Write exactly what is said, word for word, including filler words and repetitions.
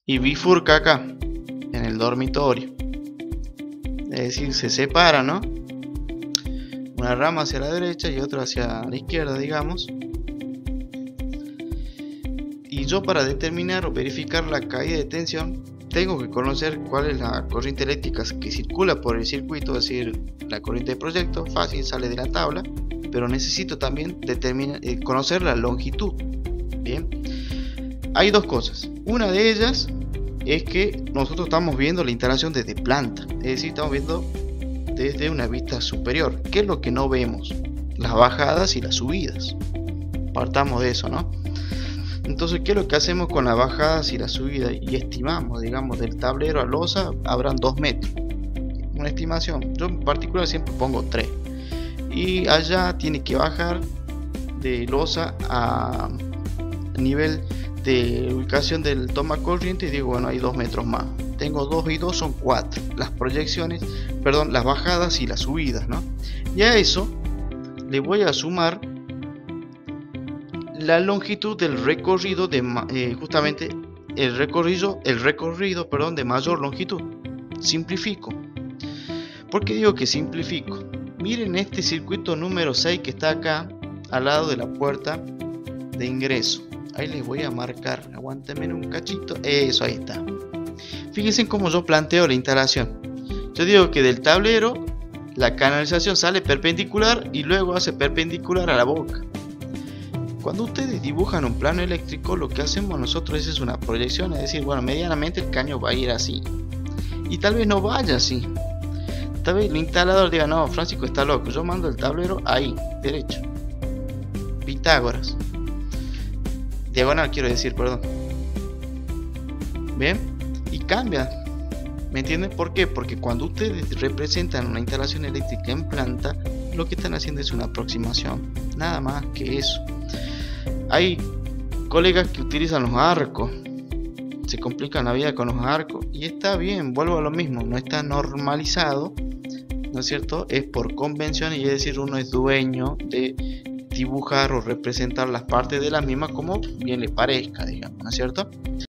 y bifurca acá en el dormitorio, es decir, se separa, ¿no? Una rama hacia la derecha y otra hacia la izquierda, digamos. Y yo, para determinar o verificar la caída de tensión, tengo que conocer cuál es la corriente eléctrica que circula por el circuito, es decir, la corriente de proyecto. Fácil, sale de la tabla, pero necesito también determinar, eh, conocer la longitud. Bien, hay dos cosas. Una de ellas es que nosotros estamos viendo la instalación desde planta, es decir, estamos viendo desde una vista superior. ¿Qué es lo que no vemos? Las bajadas y las subidas. Partamos de eso, ¿no? Entonces, ¿qué es lo que hacemos con las bajadas y las subidas? Y estimamos, digamos, del tablero a losa habrán dos metros. Una estimación. Yo en particular siempre pongo tres. Y allá tiene que bajar de losa a nivel de ubicación del toma corriente. Y digo, bueno, hay dos metros más. Tengo dos y dos son cuatro. Las proyecciones, perdón, las bajadas y las subidas, ¿no? Y a eso le voy a sumar la longitud del recorrido de eh, justamente el recorrido, el recorrido, perdón, de mayor longitud. Simplifico. ¿Por qué digo que simplifico? Miren este circuito número seis que está acá al lado de la puerta de ingreso. Ahí les voy a marcar. Aguántenme un cachito. Eso, ahí está. Fíjense cómo yo planteo la instalación. Yo digo que del tablero la canalización sale perpendicular y luego hace perpendicular a la boca. Cuando ustedes dibujan un plano eléctrico, lo que hacemos nosotros es una proyección, es decir, bueno, medianamente el caño va a ir así. Y tal vez no vaya así. Tal vez el instalador diga, no, Francisco está loco, yo mando el tablero ahí, derecho. Pitágoras. Diagonal quiero decir, perdón. ¿Ven? Y cambia. ¿Me entienden? ¿Por qué? Porque cuando ustedes representan una instalación eléctrica en planta, lo que están haciendo es una aproximación. Nada más que eso. Hay colegas que utilizan los arcos, se complican la vida con los arcos, y está bien, vuelvo a lo mismo, no está normalizado, ¿no es cierto? Es por convención, y es decir, uno es dueño de dibujar o representar las partes de las mismas como bien le parezca, digamos, ¿no es cierto?